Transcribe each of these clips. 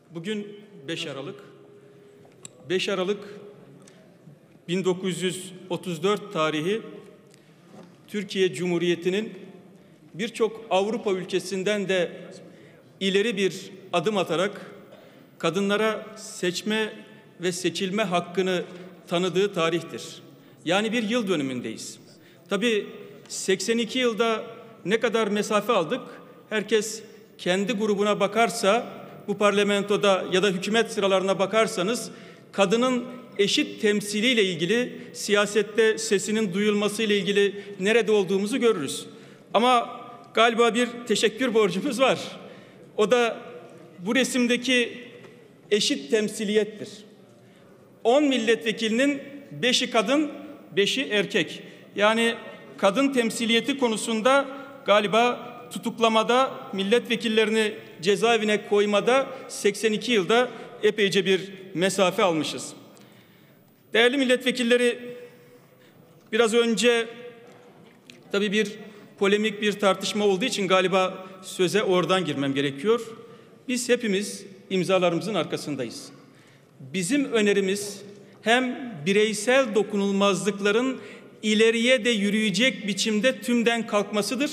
Bugün 5 Aralık. 5 Aralık 1934 tarihi Türkiye Cumhuriyeti'nin birçok Avrupa ülkesinden de ileri bir adım atarak kadınlara seçme ve seçilme hakkını tanıdığı tarihtir. Yani bir yıl dönümündeyiz. Tabii 82 yılda ne kadar mesafe aldık? Herkes kendi grubuna bakarsa, bu parlamentoda ya da hükümet sıralarına bakarsanız kadının eşit temsiliyle ilgili, siyasette sesinin duyulmasıyla ilgili nerede olduğumuzu görürüz. Ama galiba bir teşekkür borcumuz var. O da bu resimdeki eşit temsiliyettir. 10 milletvekilinin 5'i kadın, 5'i erkek. Yani kadın temsiliyeti konusunda galiba tutuklamada, milletvekillerini cezaevine koymada 82 yılda epeyce bir mesafe almışız. Değerli milletvekilleri, biraz önce tabii bir polemik bir tartışma olduğu için galiba söze oradan girmem gerekiyor. Biz hepimiz imzalarımızın arkasındayız. Bizim önerimiz hem bireysel dokunulmazlıkların ileriye de yürüyecek biçimde tümden kalkmasıdır,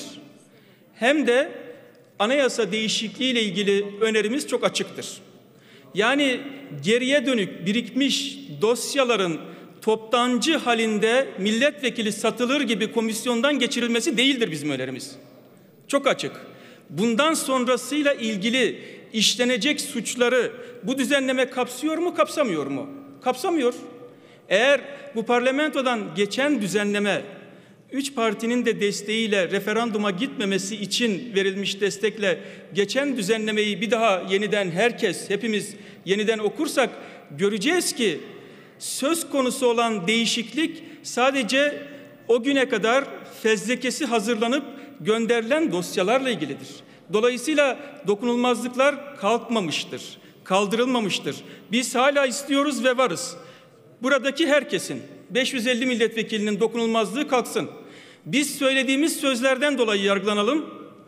hem de anayasa değişikliği ile ilgili önerimiz çok açıktır. Yani geriye dönük birikmiş dosyaların toptancı halinde milletvekili satılır gibi komisyondan geçirilmesi değildir bizim önerimiz. Çok açık. Bundan sonrasıyla ilgili işlenecek suçları bu düzenleme kapsıyor mu, kapsamıyor mu? Kapsamıyor. Eğer bu parlamentodan geçen düzenleme 3 partinin de desteğiyle referanduma gitmemesi için verilmiş destekle geçen düzenlemeyi bir daha yeniden hepimiz yeniden okursak göreceğiz ki söz konusu olan değişiklik sadece o güne kadar fezlekesi hazırlanıp gönderilen dosyalarla ilgilidir. Dolayısıyla dokunulmazlıklar kalkmamıştır, kaldırılmamıştır. Biz hala istiyoruz ve varız. Buradaki herkesin, 550 milletvekilinin dokunulmazlığı kalksın. Biz söylediğimiz sözlerden dolayı yargılanalım.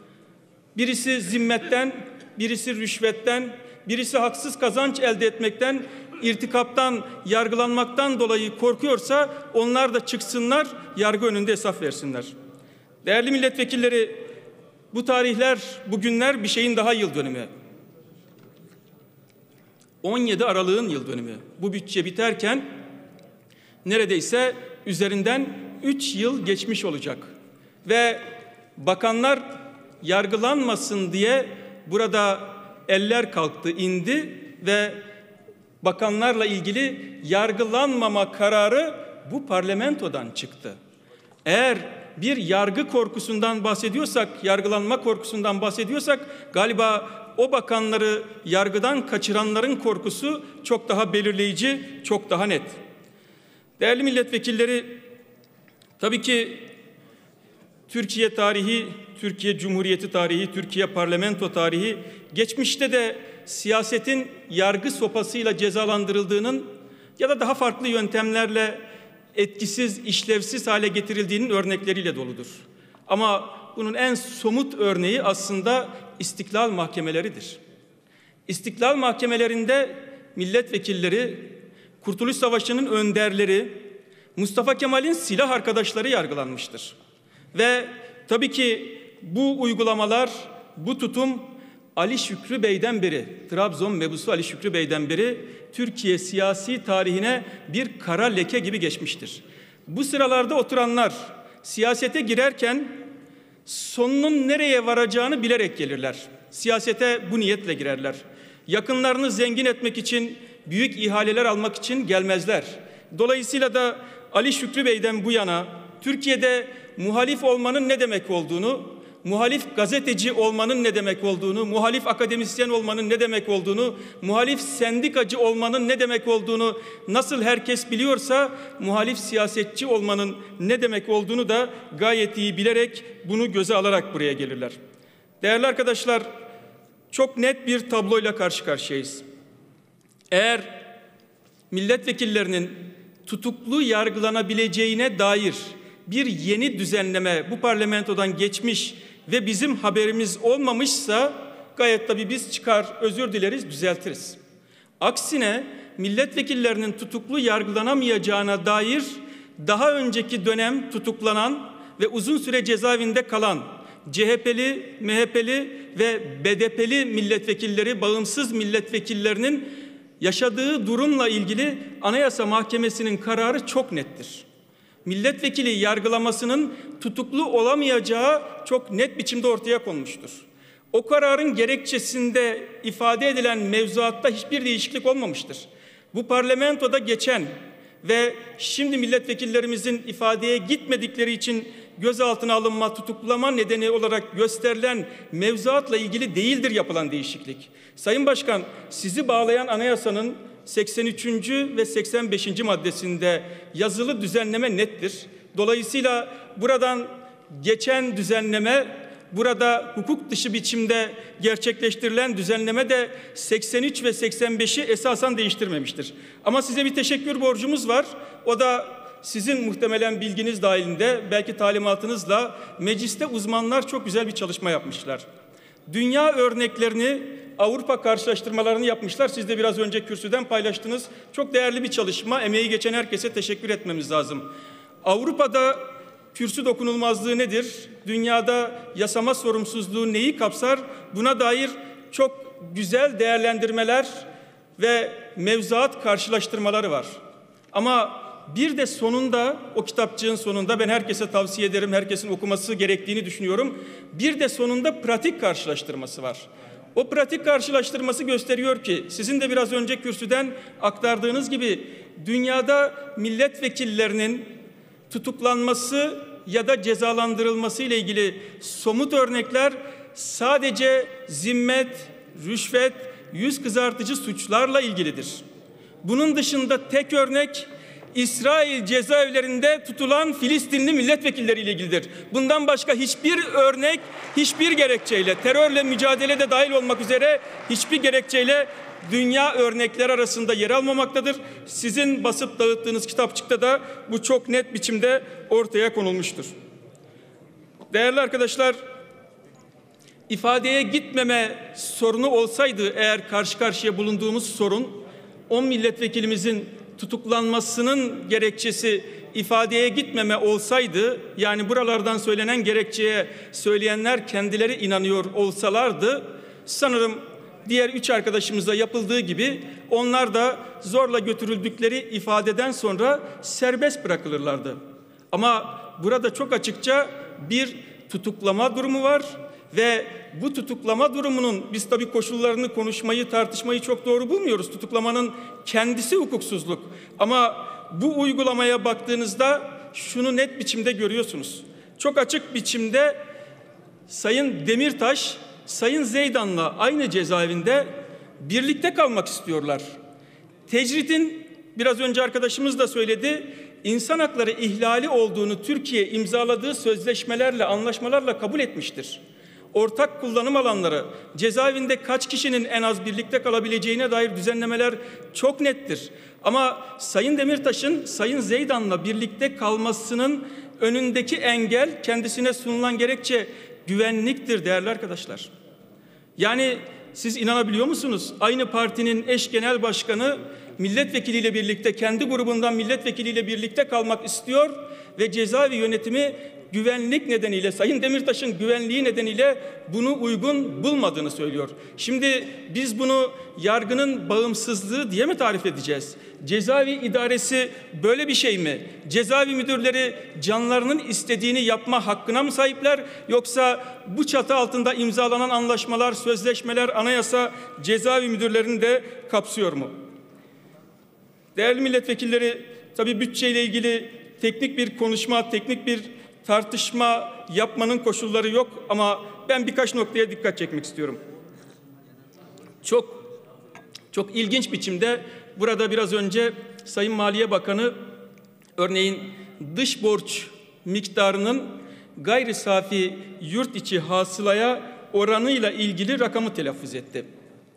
Birisi zimmetten, birisi rüşvetten, birisi haksız kazanç elde etmekten, irtikaptan, yargılanmaktan dolayı korkuyorsa onlar da çıksınlar, yargı önünde hesap versinler. Değerli milletvekilleri, bu tarihler, bugünler bir şeyin daha yıl dönümü. 17 Aralık'ın yıl dönümü. Bu bütçe biterken neredeyse üzerinden 3 yıl geçmiş olacak. Ve bakanlar yargılanmasın diye burada eller kalktı, indi ve bakanlarla ilgili yargılanmama kararı bu parlamentodan çıktı. Eğer bir yargı korkusundan bahsediyorsak, yargılanma korkusundan bahsediyorsak galiba o bakanları yargıdan kaçıranların korkusu çok daha belirleyici, çok daha net. Değerli milletvekilleri, tabii ki Türkiye tarihi, Türkiye Cumhuriyeti tarihi, Türkiye parlamento tarihi geçmişte de siyasetin yargı sopasıyla cezalandırıldığının ya da daha farklı yöntemlerle etkisiz, işlevsiz hale getirildiğinin örnekleriyle doludur. Ama bunun en somut örneği aslında istiklal mahkemeleridir. İstiklal mahkemelerinde milletvekilleri, Kurtuluş Savaşı'nın önderleri, Mustafa Kemal'in silah arkadaşları yargılanmıştır. Ve tabii ki bu uygulamalar, bu tutum Ali Şükrü Bey'den beri, Trabzon mebusu Ali Şükrü Bey'den beri Türkiye siyasi tarihine bir kara leke gibi geçmiştir. Bu sıralarda oturanlar siyasete girerken sonunun nereye varacağını bilerek gelirler. Siyasete bu niyetle girerler. Yakınlarını zengin etmek için, büyük ihaleler almak için gelmezler. Dolayısıyla da Ali Şükrü Bey'den bu yana Türkiye'de muhalif olmanın ne demek olduğunu, muhalif gazeteci olmanın ne demek olduğunu, muhalif akademisyen olmanın ne demek olduğunu, muhalif sendikacı olmanın ne demek olduğunu nasıl herkes biliyorsa muhalif siyasetçi olmanın ne demek olduğunu da gayet iyi bilerek bunu göze alarak buraya gelirler. Değerli arkadaşlar, çok net bir tabloyla karşı karşıyayız. Eğer milletvekillerinin tutuklu yargılanabileceğine dair bir yeni düzenleme bu parlamentodan geçmiş ve bizim haberimiz olmamışsa gayet tabii biz çıkar, özür dileriz, düzeltiriz. Aksine milletvekillerinin tutuklu yargılanamayacağına dair daha önceki dönem tutuklanan ve uzun süre cezaevinde kalan CHP'li, MHP'li ve BDP'li milletvekilleri, bağımsız milletvekillerinin yaşadığı durumla ilgili Anayasa Mahkemesi'nin kararı çok nettir. Milletvekili yargılamasının tutuklu olamayacağı çok net biçimde ortaya konmuştur. O kararın gerekçesinde ifade edilen mevzuatta hiçbir değişiklik olmamıştır. Bu parlamentoda geçen ve şimdi milletvekillerimizin ifadeye gitmedikleri için gözaltına alınma, tutuklama nedeni olarak gösterilen mevzuatla ilgili değildir yapılan değişiklik. Sayın Başkan, sizi bağlayan anayasanın 83. ve 85. maddesinde yazılı düzenleme nettir. Dolayısıyla buradan geçen düzenleme, burada hukuk dışı biçimde gerçekleştirilen düzenleme de 83 ve 85'i esasen değiştirmemiştir. Ama size bir teşekkür borcumuz var. O da sizin muhtemelen bilginiz dahilinde, belki talimatınızla mecliste uzmanlar çok güzel bir çalışma yapmışlar. Dünya örneklerini, Avrupa karşılaştırmalarını yapmışlar. Siz de biraz önce kürsüden paylaştınız. Çok değerli bir çalışma. Emeği geçen herkese teşekkür etmemiz lazım. Avrupa'da kürsü dokunulmazlığı nedir? Dünyada yasama sorumsuzluğu neyi kapsar? Buna dair çok güzel değerlendirmeler ve mevzuat karşılaştırmaları var. Ama bir de sonunda, o kitapçığın sonunda, ben herkese tavsiye ederim, herkesin okuması gerektiğini düşünüyorum. Bir de sonunda pratik karşılaştırması var. O pratik karşılaştırması gösteriyor ki, sizin de biraz önce kürsüden aktardığınız gibi, dünyada milletvekillerinin tutuklanması ya da cezalandırılması ile ilgili somut örnekler sadece zimmet, rüşvet, yüz kızartıcı suçlarla ilgilidir. Bunun dışında tek örnek İsrail cezaevlerinde tutulan Filistinli milletvekilleriyle ilgilidir. Bundan başka hiçbir örnek, hiçbir gerekçeyle, terörle mücadelede dahil olmak üzere hiçbir gerekçeyle dünya örnekler arasında yer almamaktadır. Sizin basıp dağıttığınız kitapçıkta da bu çok net biçimde ortaya konulmuştur. Değerli arkadaşlar, ifadeye gitmeme sorunu olsaydı eğer karşı karşıya bulunduğumuz sorun, 10 milletvekilimizin tutuklanmasının gerekçesi ifadeye gitmeme olsaydı, yani buralardan söylenen gerekçeye söyleyenler kendileri inanıyor olsalardı, sanırım diğer 3 arkadaşımıza yapıldığı gibi onlar da zorla götürüldükleri ifadeden sonra serbest bırakılırlardı. Ama burada çok açıkça bir tutuklama durumu var ve bu tutuklama durumunun, biz tabii koşullarını konuşmayı, tartışmayı çok doğru bulmuyoruz. Tutuklamanın kendisi hukuksuzluk. Ama bu uygulamaya baktığınızda şunu net biçimde görüyorsunuz. Çok açık biçimde Sayın Demirtaş, Sayın Zeydan'la aynı cezaevinde birlikte kalmak istiyorlar. Tecridin, biraz önce arkadaşımız da söyledi, insan hakları ihlali olduğunu Türkiye imzaladığı sözleşmelerle, anlaşmalarla kabul etmiştir. Ortak kullanım alanları, cezaevinde kaç kişinin en az birlikte kalabileceğine dair düzenlemeler çok nettir. Ama Sayın Demirtaş'ın Sayın Zeydan'la birlikte kalmasının önündeki engel, kendisine sunulan gerekçe güvenliktir değerli arkadaşlar. Yani siz inanabiliyor musunuz? Aynı partinin eş genel başkanı milletvekiliyle birlikte, kendi grubundan milletvekiliyle birlikte kalmak istiyor ve cezaevi yönetimi güvenlik nedeniyle, Sayın Demirtaş'ın güvenliği nedeniyle bunu uygun bulmadığını söylüyor. Şimdi biz bunu yargının bağımsızlığı diye mi tarif edeceğiz? Cezaevi idaresi böyle bir şey mi? Cezaevi müdürleri canlarının istediğini yapma hakkına mı sahipler? Yoksa bu çatı altında imzalanan anlaşmalar, sözleşmeler, anayasa cezaevi müdürlerini de kapsıyor mu? Değerli milletvekilleri, tabii bütçeyle ilgili teknik bir konuşma, teknik bir tartışma yapmanın koşulları yok ama ben birkaç noktaya dikkat çekmek istiyorum. Çok ilginç biçimde burada biraz önce Sayın Maliye Bakanı örneğin dış borç miktarının gayri safi yurt içi hasılaya oranıyla ilgili rakamı telaffuz etti.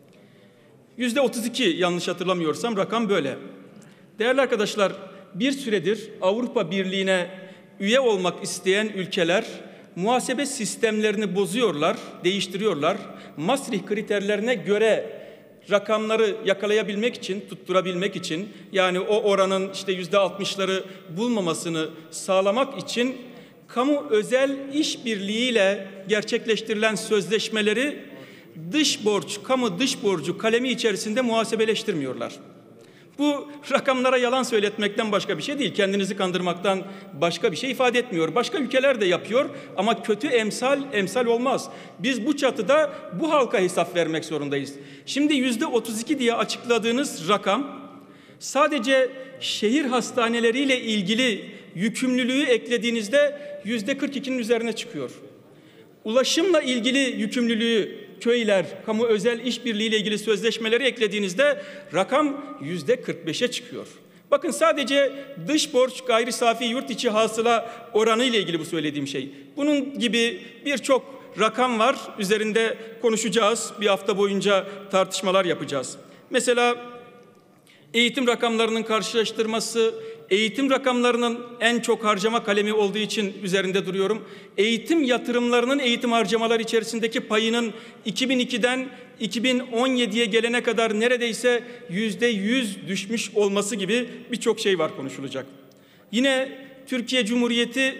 %32 yanlış hatırlamıyorsam rakam böyle. Değerli arkadaşlar, bir süredir Avrupa Birliği'ne üye olmak isteyen ülkeler muhasebe sistemlerini bozuyorlar, değiştiriyorlar. Maastricht kriterlerine göre rakamları yakalayabilmek için, tutturabilmek için, yani o oranın işte %60'ları bulmamasını sağlamak için kamu özel işbirliğiyle gerçekleştirilen sözleşmeleri dış borç, kamu dış borcu kalemi içerisinde muhasebeleştirmiyorlar. Bu rakamlara yalan söyletmekten başka bir şey değil. Kendinizi kandırmaktan başka bir şey ifade etmiyor. Başka ülkeler de yapıyor ama kötü emsal olmaz. Biz bu çatıda bu halka hesap vermek zorundayız. Şimdi %32 diye açıkladığınız rakam sadece şehir hastaneleriyle ilgili yükümlülüğü eklediğinizde %42'nin üzerine çıkıyor. Ulaşımla ilgili yükümlülüğü, köyler, kamu özel işbirliği ile ilgili sözleşmeleri eklediğinizde rakam %45'e çıkıyor. Bakın sadece dış borç gayri safi yurt içi hasıla oranı ile ilgili bu söylediğim şey. Bunun gibi birçok rakam var. Üzerinde konuşacağız. Bir hafta boyunca tartışmalar yapacağız. Mesela eğitim rakamlarının karşılaştırması, eğitim rakamlarının en çok harcama kalemi olduğu için üzerinde duruyorum. Eğitim yatırımlarının eğitim harcamalar içerisindeki payının 2002'den 2017'ye gelene kadar neredeyse %100 düşmüş olması gibi birçok şey var konuşulacak. Yine Türkiye Cumhuriyeti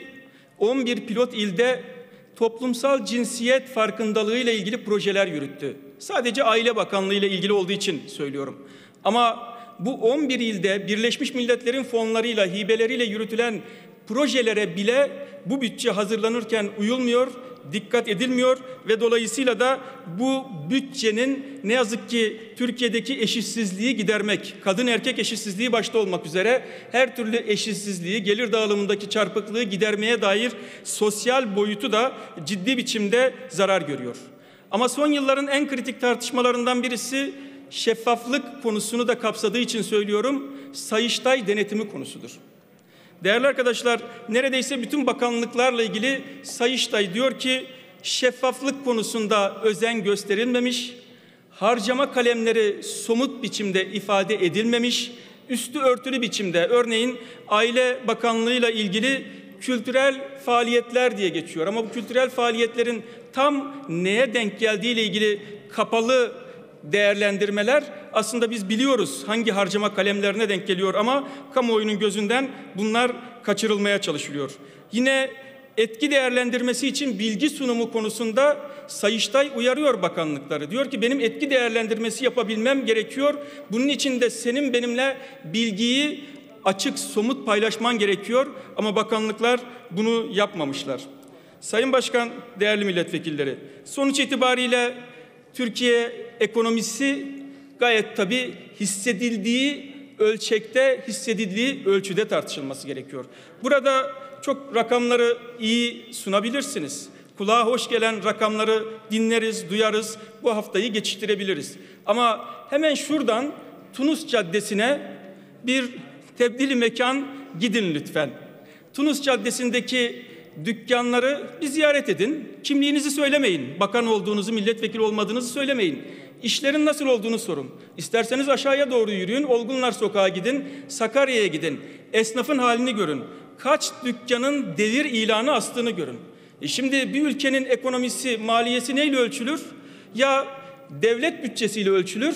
11 pilot ilde toplumsal cinsiyet farkındalığı ile ilgili projeler yürüttü. Sadece Aile Bakanlığı ile ilgili olduğu için söylüyorum. Ama bu 11 ilde Birleşmiş Milletler'in fonlarıyla, hibeleriyle yürütülen projelere bile bu bütçe hazırlanırken uyulmuyor, dikkat edilmiyor ve dolayısıyla da bu bütçenin ne yazık ki Türkiye'deki eşitsizliği gidermek, kadın erkek eşitsizliği başta olmak üzere her türlü eşitsizliği, gelir dağılımındaki çarpıklığı gidermeye dair sosyal boyutu da ciddi biçimde zarar görüyor. Ama son yılların en kritik tartışmalarından birisi, şeffaflık konusunu da kapsadığı için söylüyorum, Sayıştay denetimi konusudur. Değerli arkadaşlar, neredeyse bütün bakanlıklarla ilgili Sayıştay diyor ki şeffaflık konusunda özen gösterilmemiş, harcama kalemleri somut biçimde ifade edilmemiş, üstü örtülü biçimde, örneğin Aile Bakanlığı'yla ilgili kültürel faaliyetler diye geçiyor. Ama bu kültürel faaliyetlerin tam neye denk geldiği ile ilgili kapalı değerlendirmeler, aslında biz biliyoruz hangi harcama kalemlerine denk geliyor ama kamuoyunun gözünden bunlar kaçırılmaya çalışılıyor. Yine etki değerlendirmesi için bilgi sunumu konusunda Sayıştay uyarıyor bakanlıkları. Diyor ki benim etki değerlendirmesi yapabilmem gerekiyor. Bunun için de senin benimle bilgiyi açık, somut paylaşman gerekiyor ama bakanlıklar bunu yapmamışlar. Sayın Başkan, değerli milletvekilleri, sonuç itibariyle Türkiye ekonomisi gayet tabii hissedildiği ölçekte, hissedildiği ölçüde tartışılması gerekiyor. Burada çok rakamları iyi sunabilirsiniz. Kulağa hoş gelen rakamları dinleriz, duyarız, bu haftayı geçiştirebiliriz. Ama hemen şuradan Tunus Caddesi'ne bir tebdili mekan gidin lütfen. Tunus Caddesi'ndeki dükkanları bir ziyaret edin. Kimliğinizi söylemeyin. Bakan olduğunuzu, milletvekili olmadığınızı söylemeyin. İşlerin nasıl olduğunu sorun. İsterseniz aşağıya doğru yürüyün. Olgunlar Sokağı gidin. Sakarya'ya gidin. Esnafın halini görün. Kaç dükkanın devir ilanı astığını görün. Şimdi bir ülkenin ekonomisi, maliyesi neyle ölçülür? Ya devlet bütçesiyle ölçülür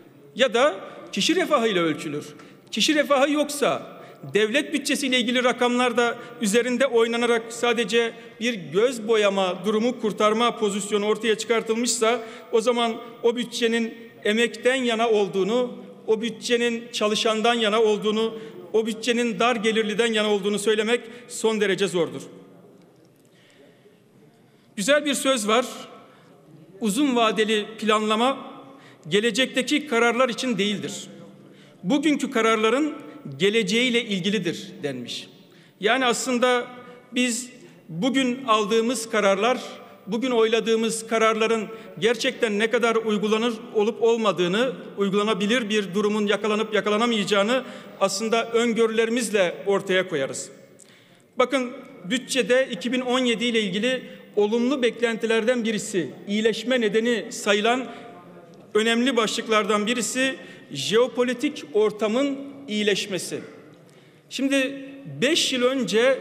ya da kişi refahıyla ölçülür. Kişi refahı yoksa, devlet bütçesiyle ilgili rakamlarda üzerinde oynanarak sadece bir göz boyama durumu kurtarma pozisyonu ortaya çıkartılmışsa, o zaman o bütçenin emekten yana olduğunu, o bütçenin çalışandan yana olduğunu, o bütçenin dar gelirliden yana olduğunu söylemek son derece zordur. Güzel bir söz var. Uzun vadeli planlama gelecekteki kararlar için değildir. Bugünkü kararların geleceğiyle ilgilidir denmiş. Yani aslında biz bugün aldığımız kararlar, bugün oyladığımız kararların gerçekten ne kadar uygulanır olup olmadığını, uygulanabilir bir durumun yakalanıp yakalanamayacağını aslında öngörülerimizle ortaya koyarız. Bakın bütçede 2017 ile ilgili olumlu beklentilerden birisi, iyileşme nedeni sayılan önemli başlıklardan birisi jeopolitik ortamın iyileşmesi. Şimdi 5 yıl önce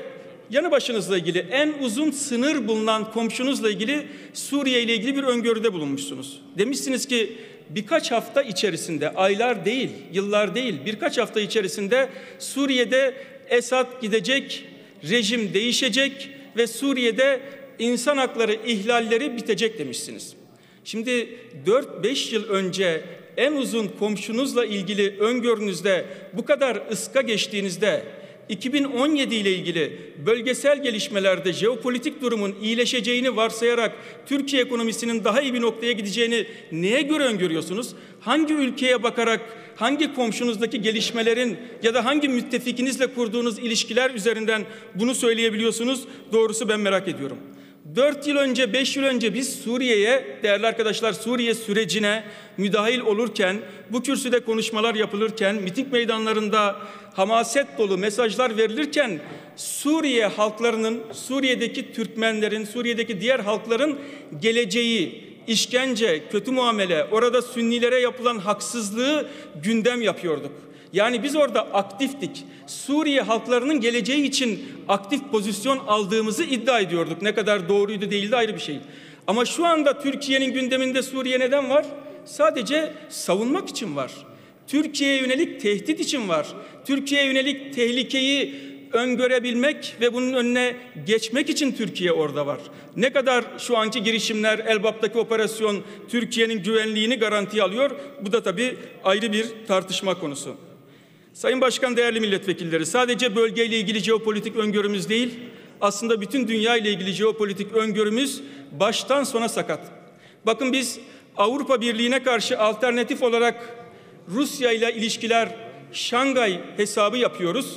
yanı başınızla ilgili en uzun sınır bulunan komşunuzla ilgili Suriye ile ilgili bir öngörüde bulunmuşsunuz. Demişsiniz ki birkaç hafta içerisinde, aylar değil, yıllar değil, birkaç hafta içerisinde Suriye'de Esad gidecek, rejim değişecek ve Suriye'de insan hakları ihlalleri bitecek demişsiniz. Şimdi 4-5 yıl önce en uzun komşunuzla ilgili öngörünüzde bu kadar ıska geçtiğinizde 2017 ile ilgili bölgesel gelişmelerde jeopolitik durumun iyileşeceğini varsayarak Türkiye ekonomisinin daha iyi bir noktaya gideceğini neye göre öngörüyorsunuz? Hangi ülkeye bakarak, hangi komşunuzdaki gelişmelerin ya da hangi müttefikinizle kurduğunuz ilişkiler üzerinden bunu söyleyebiliyorsunuz? Doğrusu ben merak ediyorum. 4 yıl önce, 5 yıl önce biz Suriye'ye, değerli arkadaşlar, Suriye sürecine müdahil olurken, bu kürsüde konuşmalar yapılırken, miting meydanlarında hamaset dolu mesajlar verilirken Suriye halklarının, Suriye'deki Türkmenlerin, Suriye'deki diğer halkların geleceği, işkence, kötü muamele, orada Sünnilere yapılan haksızlığı gündem yapıyorduk. Yani biz orada aktiftik. Suriye halklarının geleceği için aktif pozisyon aldığımızı iddia ediyorduk. Ne kadar doğruydu değildi ayrı bir şey. Ama şu anda Türkiye'nin gündeminde Suriye neden var? Sadece savunmak için var. Türkiye'ye yönelik tehdit için var. Türkiye'ye yönelik tehlikeyi öngörebilmek ve bunun önüne geçmek için Türkiye orada var. Ne kadar şu anki girişimler, Elbap'taki operasyon Türkiye'nin güvenliğini garantiye alıyor? Bu da tabii ayrı bir tartışma konusu. Sayın Başkan, değerli milletvekilleri, sadece bölgeyle ilgili jeopolitik öngörümüz değil, aslında bütün dünya ile ilgili jeopolitik öngörümüz baştan sona sakat. Bakın biz Avrupa Birliği'ne karşı alternatif olarak Rusya ile ilişkiler Şangay hesabı yapıyoruz.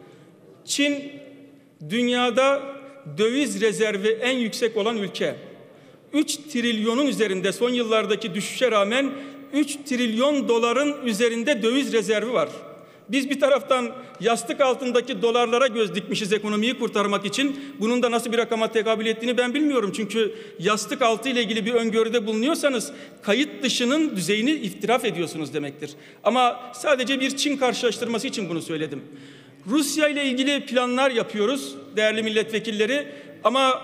Çin dünyada döviz rezervi en yüksek olan ülke. 3 trilyonun üzerinde son yıllardaki düşüşe rağmen 3 trilyon doların üzerinde döviz rezervi var. Biz bir taraftan yastık altındaki dolarlara göz dikmişiz ekonomiyi kurtarmak için. Bunun da nasıl bir rakama tekabül ettiğini ben bilmiyorum. Çünkü yastık altı ile ilgili bir öngörüde bulunuyorsanız kayıt dışının düzeyini iftiraf ediyorsunuz demektir. Ama sadece bir Çin karşılaştırması için bunu söyledim. Rusya ile ilgili planlar yapıyoruz değerli milletvekilleri. Ama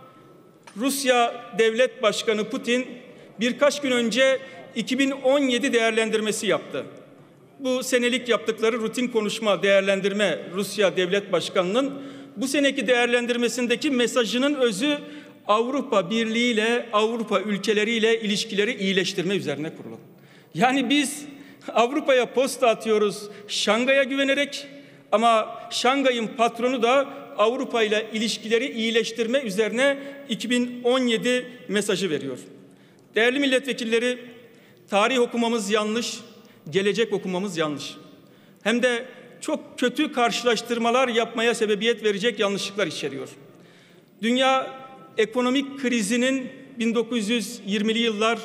Rusya Devlet Başkanı Putin birkaç gün önce 2017 değerlendirmesi yaptı. Bu senelik yaptıkları rutin konuşma, değerlendirme Rusya Devlet Başkanı'nın bu seneki değerlendirmesindeki mesajının özü Avrupa Birliği ile Avrupa ülkeleriyle ilişkileri iyileştirme üzerine kurulu. Yani biz Avrupa'ya posta atıyoruz Şangay'a güvenerek ama Şangay'ın patronu da Avrupa ile ilişkileri iyileştirme üzerine 2017 mesajı veriyor. Değerli milletvekilleri, tarih okumamız yanlış, gelecek okumamız yanlış. Hem de çok kötü karşılaştırmalar yapmaya sebebiyet verecek yanlışlıklar içeriyor. Dünya ekonomik krizinin 1920'li yıllar,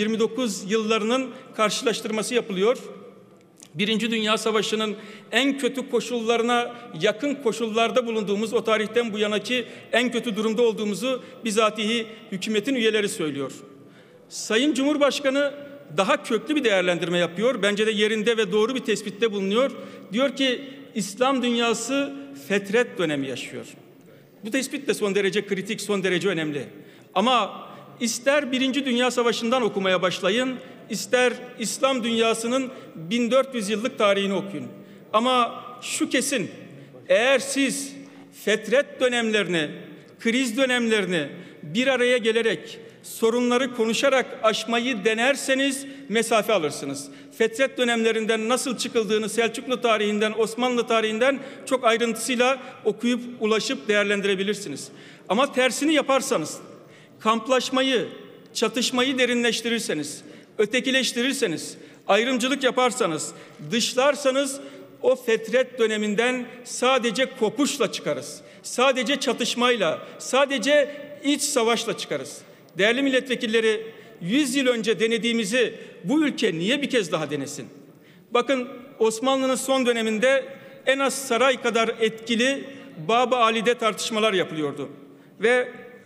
29 yıllarının karşılaştırması yapılıyor. Birinci Dünya Savaşı'nın en kötü koşullarına yakın koşullarda bulunduğumuz, o tarihten bu yanaki en kötü durumda olduğumuzu bizatihi hükümetin üyeleri söylüyor. Sayın Cumhurbaşkanı daha köklü bir değerlendirme yapıyor. Bence de yerinde ve doğru bir tespitte bulunuyor. Diyor ki İslam dünyası fetret dönemi yaşıyor. Bu tespit de son derece kritik, son derece önemli. Ama ister Birinci Dünya Savaşı'ndan okumaya başlayın, ister İslam dünyasının 1400 yıllık tarihini okuyun. Ama şu kesin, eğer siz fetret dönemlerini, kriz dönemlerini bir araya gelerek, sorunları konuşarak aşmayı denerseniz mesafe alırsınız. Fetret dönemlerinden nasıl çıkıldığını Selçuklu tarihinden, Osmanlı tarihinden çok ayrıntısıyla okuyup ulaşıp değerlendirebilirsiniz. Ama tersini yaparsanız, kamplaşmayı, çatışmayı derinleştirirseniz, ötekileştirirseniz, ayrımcılık yaparsanız, dışlarsanız o fetret döneminden sadece kopuşla çıkarız. Sadece çatışmayla, sadece iç savaşla çıkarız. Değerli milletvekilleri, 100 yıl önce denediğimizi bu ülke niye bir kez daha denesin? Bakın Osmanlı'nın son döneminde en az saray kadar etkili Bab-ı Ali'de tartışmalar yapılıyordu. Ve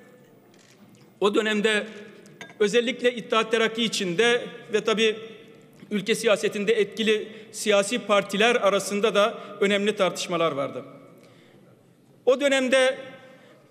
o dönemde özellikle İttihat Terakki içinde ve tabii ülke siyasetinde etkili siyasi partiler arasında da önemli tartışmalar vardı. O dönemde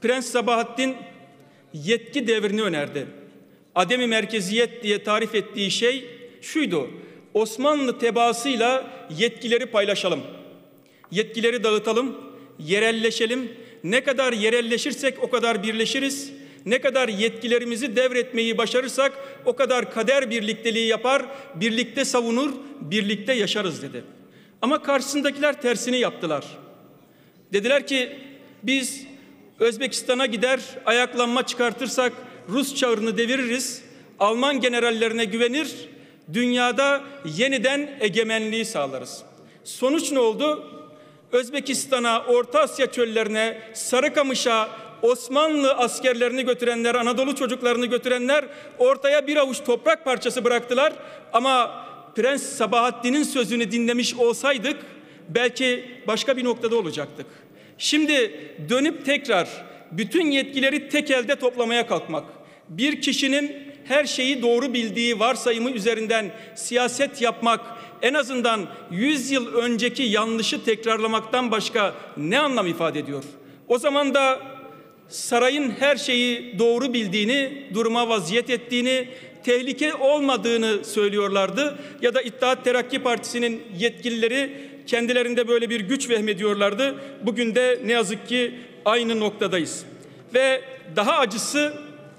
Prens Sabahattin yetki devrini önerdi. Ademi merkeziyet diye tarif ettiği şey şuydu: Osmanlı tebaasıyla yetkileri paylaşalım, yetkileri dağıtalım, yerelleşelim. Ne kadar yerelleşirsek o kadar birleşiriz. Ne kadar yetkilerimizi devretmeyi başarırsak o kadar kader birlikteliği yapar, birlikte savunur, birlikte yaşarız dedi. Ama karşısındakiler tersini yaptılar. Dediler ki biz Özbekistan'a gider ayaklanma çıkartırsak Rus çağrını deviririz, Alman generallerine güvenir, dünyada yeniden egemenliği sağlarız. Sonuç ne oldu? Özbekistan'a, Orta Asya çöllerine, Sarıkamış'a Osmanlı askerlerini götürenler, Anadolu çocuklarını götürenler ortaya bir avuç toprak parçası bıraktılar. Ama Prens Sabahattin'in sözünü dinlemiş olsaydık belki başka bir noktada olacaktık. Şimdi dönüp tekrar bütün yetkileri tek elde toplamaya kalkmak, bir kişinin her şeyi doğru bildiği varsayımı üzerinden siyaset yapmak, en azından 100 yıl önceki yanlışı tekrarlamaktan başka ne anlam ifade ediyor? O zaman da sarayın her şeyi doğru bildiğini, duruma vaziyet ettiğini, tehlike olmadığını söylüyorlardı. Ya da İttihat Terakki Partisi'nin yetkilileri kendilerinde böyle bir güç vehmediyorlardı. Bugün de ne yazık ki aynı noktadayız. Ve daha acısı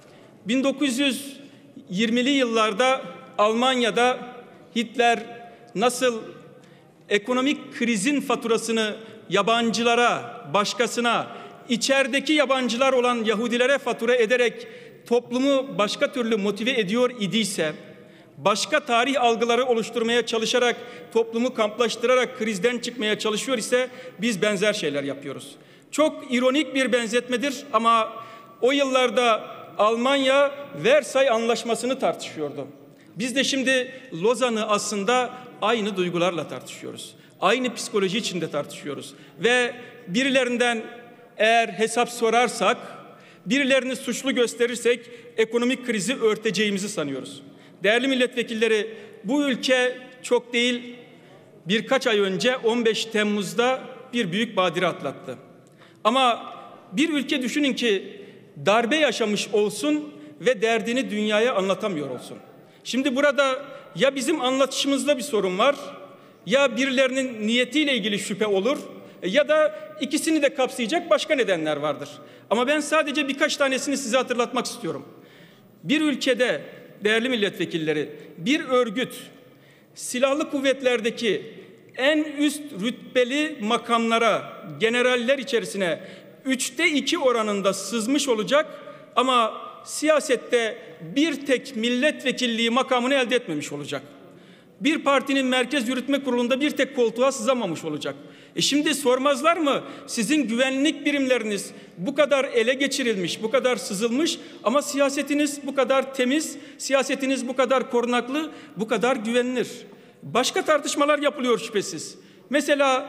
1920'li yıllarda Almanya'da Hitler nasıl ekonomik krizin faturasını yabancılara, başkasına, içerideki yabancılar olan Yahudilere fatura ederek toplumu başka türlü motive ediyor idiyse, başka tarih algıları oluşturmaya çalışarak, toplumu kamplaştırarak krizden çıkmaya çalışıyor ise biz benzer şeyler yapıyoruz. Çok ironik bir benzetmedir ama o yıllarda Almanya Versay Anlaşması'nı tartışıyordu. Biz de şimdi Lozan'ı aslında aynı duygularla tartışıyoruz. Aynı psikoloji içinde tartışıyoruz. Ve birilerinden eğer hesap sorarsak, birilerini suçlu gösterirsek ekonomik krizi örteceğimizi sanıyoruz. Değerli milletvekilleri, bu ülke çok değil birkaç ay önce 15 Temmuz'da bir büyük badire atlattı. Ama bir ülke düşünün ki darbe yaşamış olsun ve derdini dünyaya anlatamıyor olsun. Şimdi burada ya bizim anlatışımızda bir sorun var, ya birilerinin niyetiyle ilgili şüphe olur ya da ikisini de kapsayacak başka nedenler vardır. Ama ben sadece birkaç tanesini size hatırlatmak istiyorum. Bir ülkede değerli milletvekilleri, bir örgüt silahlı kuvvetlerdeki en üst rütbeli makamlara, generaller içerisine 3'te 2 oranında sızmış olacak ama siyasette bir tek milletvekilliği makamını elde etmemiş olacak. Bir partinin merkez yürütme kurulunda bir tek koltuğa sızamamış olacak. Şimdi sormazlar mı? Sizin güvenlik birimleriniz bu kadar ele geçirilmiş, bu kadar sızılmış ama siyasetiniz bu kadar temiz, siyasetiniz bu kadar korunaklı, bu kadar güvenilir. Başka tartışmalar yapılıyor şüphesiz. Mesela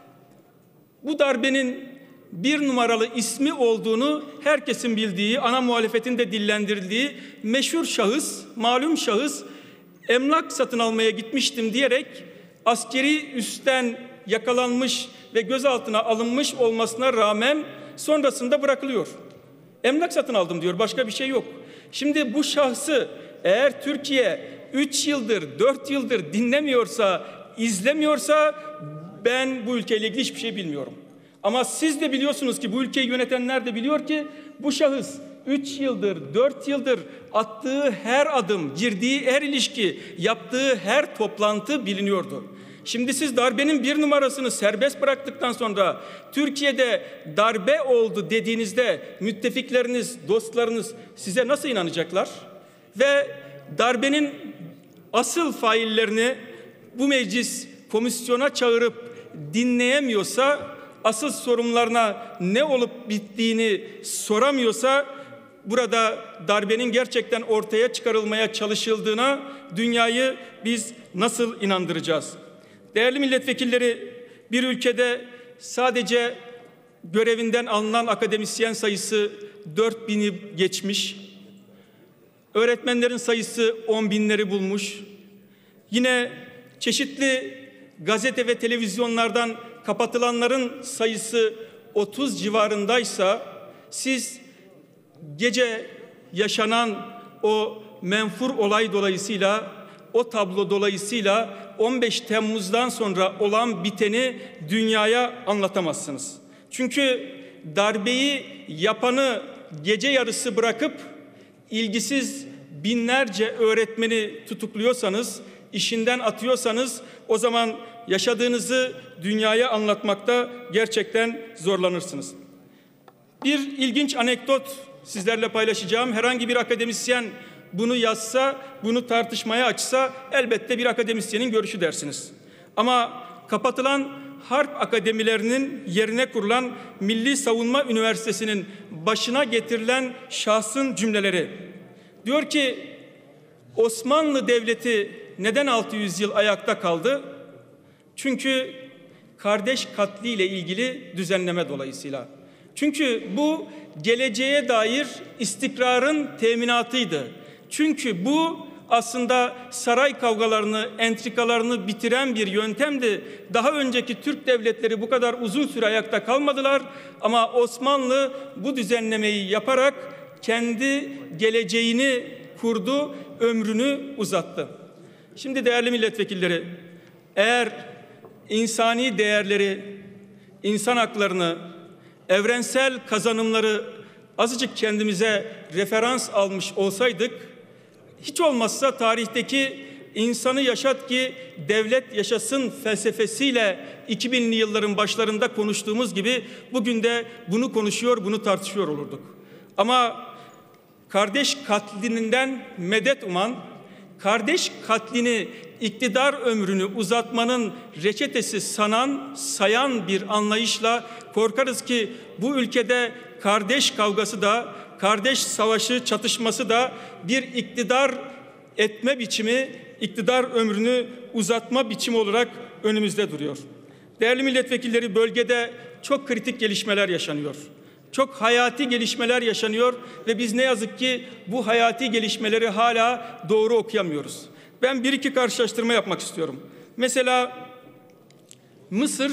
bu darbenin bir numaralı ismi olduğunu herkesin bildiği, ana muhalefetin de dillendirdiği meşhur şahıs, malum şahıs, emlak satın almaya gitmiştim diyerek askeri üstten yakalanmış ve gözaltına alınmış olmasına rağmen sonrasında bırakılıyor. Emlak satın aldım diyor, başka bir şey yok. Şimdi bu şahsı eğer Türkiye 3 yıldır, 4 yıldır dinlemiyorsa, izlemiyorsa ben bu ülkeyle ilgili hiçbir şey bilmiyorum. Ama siz de biliyorsunuz ki, bu ülkeyi yönetenler de biliyor ki bu şahıs 3 yıldır, 4 yıldır attığı her adım, girdiği her ilişki, yaptığı her toplantı biliniyordu. Şimdi siz darbenin bir numarasını serbest bıraktıktan sonra Türkiye'de darbe oldu dediğinizde müttefikleriniz, dostlarınız size nasıl inanacaklar? Ve darbenin asıl faillerini bu meclis komisyona çağırıp dinleyemiyorsa, asıl sorunlarına ne olup bittiğini soramıyorsa, burada darbenin gerçekten ortaya çıkarılmaya çalışıldığına dünyayı biz nasıl inandıracağız? Değerli milletvekilleri, bir ülkede sadece görevinden alınan akademisyen sayısı 4000'i geçmiş, öğretmenlerin sayısı 10.000'leri bulmuş, yine çeşitli gazete ve televizyonlardan kapatılanların sayısı 30 civarındaysa, siz gece yaşanan o menfur olay dolayısıyla, o tablo dolayısıyla 15 Temmuz'dan sonra olan biteni dünyaya anlatamazsınız. Çünkü darbeyi yapanı gece yarısı bırakıp ilgisiz binlerce öğretmeni tutukluyorsanız, işinden atıyorsanız, o zaman yaşadığınızı dünyaya anlatmakta gerçekten zorlanırsınız. Bir ilginç anekdot sizlerle paylaşacağım. Herhangi bir akademisyen bunu yazsa, bunu tartışmaya açsa elbette bir akademisyenin görüşü dersiniz. Ama kapatılan harp akademilerinin yerine kurulan Milli Savunma Üniversitesi'nin başına getirilen şahsın cümleleri. Diyor ki, Osmanlı Devleti neden 600 yıl ayakta kaldı? Çünkü kardeş katli ile ilgili düzenleme dolayısıyla. Çünkü bu geleceğe dair istikrarın teminatıydı. Çünkü bu aslında saray kavgalarını, entrikalarını bitiren bir yöntemdi. Daha önceki Türk devletleri bu kadar uzun süre ayakta kalmadılar ama Osmanlı bu düzenlemeyi yaparak kendi geleceğini kurdu, ömrünü uzattı. Şimdi değerli milletvekilleri, eğer insani değerleri, insan haklarını, evrensel kazanımları azıcık kendimize referans almış olsaydık, hiç olmazsa tarihteki insanı yaşat ki devlet yaşasın felsefesiyle 2000'li yılların başlarında konuştuğumuz gibi bugün de bunu konuşuyor, bunu tartışıyor olurduk. Ama kardeş katlininden medet uman, kardeş katlini iktidar ömrünü uzatmanın reçetesi sayan bir anlayışla korkarız ki bu ülkede kardeş kavgası da, kardeş savaşı, çatışması da bir iktidar etme biçimi, iktidar ömrünü uzatma biçimi olarak önümüzde duruyor. Değerli milletvekilleri, bölgede çok kritik gelişmeler yaşanıyor. Çok hayati gelişmeler yaşanıyor ve biz ne yazık ki bu hayati gelişmeleri hala doğru okuyamıyoruz. Ben bir iki karşılaştırma yapmak istiyorum. Mesela Mısır,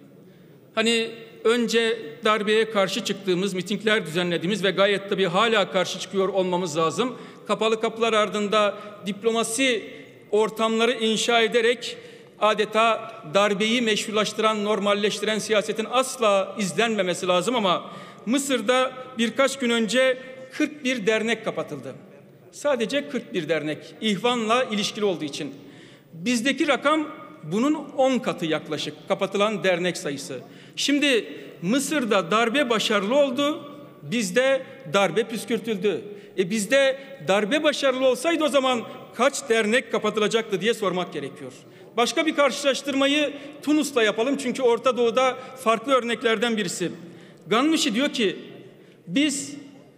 hani önce darbeye karşı çıktığımız, mitingler düzenlediğimiz ve gayet tabii hala karşı çıkıyor olmamız lazım. Kapalı kapılar ardında diplomasi ortamları inşa ederek adeta darbeyi meşrulaştıran, normalleştiren siyasetin asla izlenmemesi lazım ama Mısır'da birkaç gün önce 41 dernek kapatıldı. Sadece 41 dernek, ihvanla ilişkili olduğu için. Bizdeki rakam bunun 10 katı yaklaşık kapatılan dernek sayısı. Şimdi Mısır'da darbe başarılı oldu, bizde darbe püskürtüldü. Bizde darbe başarılı olsaydı o zaman kaç dernek kapatılacaktı diye sormak gerekiyor. Başka bir karşılaştırmayı Tunus'la yapalım çünkü Orta Doğu'da farklı örneklerden birisi. Gannouchi diyor ki biz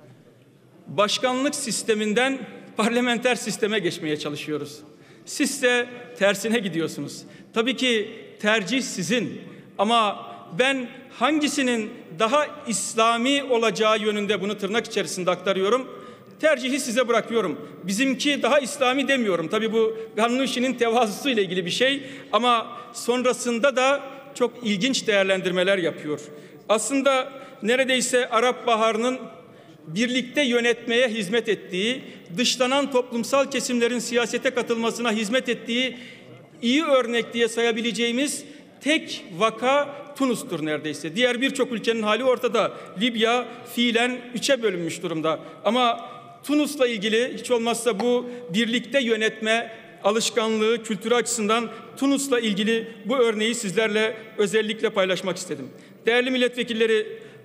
başkanlık sisteminden parlamenter sisteme geçmeye çalışıyoruz. Siz de tersine gidiyorsunuz. Tabii ki tercih sizin ama ben hangisinin daha İslami olacağı yönünde bunu tırnak içerisinde aktarıyorum. Tercihi size bırakıyorum. Bizimki daha İslami demiyorum. Tabii bu Gannouchi'nin tevazusuyla ilgili bir şey ama sonrasında da çok ilginç değerlendirmeler yapıyor. Aslında neredeyse Arap Baharı'nın birlikte yönetmeye hizmet ettiği, dışlanan toplumsal kesimlerin siyasete katılmasına hizmet ettiği iyi örnek diye sayabileceğimiz tek vaka Tunus'tur neredeyse. Diğer birçok ülkenin hali ortada. Libya fiilen 3'e bölünmüş durumda. Ama Tunus'la ilgili hiç olmazsa bu birlikte yönetme alışkanlığı, kültürü açısından Tunus'la ilgili bu örneği sizlerle özellikle paylaşmak istedim. Değerli milletvekilleri,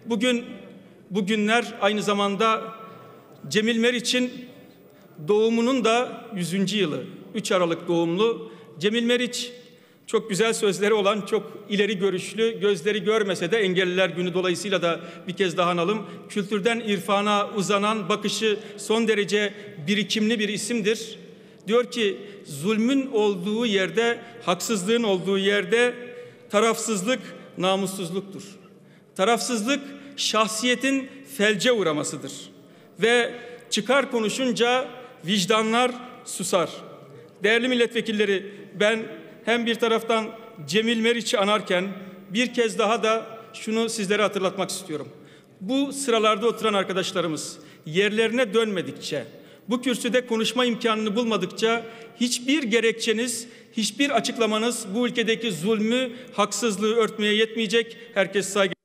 bugünler aynı zamanda Cemil Meriç'in doğumunun da 100. yılı. 3 Aralık doğumlu. Cemil Meriç çok güzel sözleri olan, çok ileri görüşlü, gözleri görmese de Engelliler Günü dolayısıyla da bir kez daha analım. Kültürden irfana uzanan bakışı son derece birikimli bir isimdir. Diyor ki zulmün olduğu yerde, haksızlığın olduğu yerde tarafsızlık namussuzluktur. Tarafsızlık şahsiyetin felce uğramasıdır. Ve çıkar konuşunca vicdanlar susar. Değerli milletvekilleri, ben hem bir taraftan Cemil Meriç'i anarken bir kez daha da şunu sizlere hatırlatmak istiyorum. bu sıralarda oturan arkadaşlarımız yerlerine dönmedikçe, bu kürsüde konuşma imkanını bulmadıkça hiçbir gerekçeniz, hiçbir açıklamanız bu ülkedeki zulmü, haksızlığı örtmeye yetmeyecek. Herkes saygı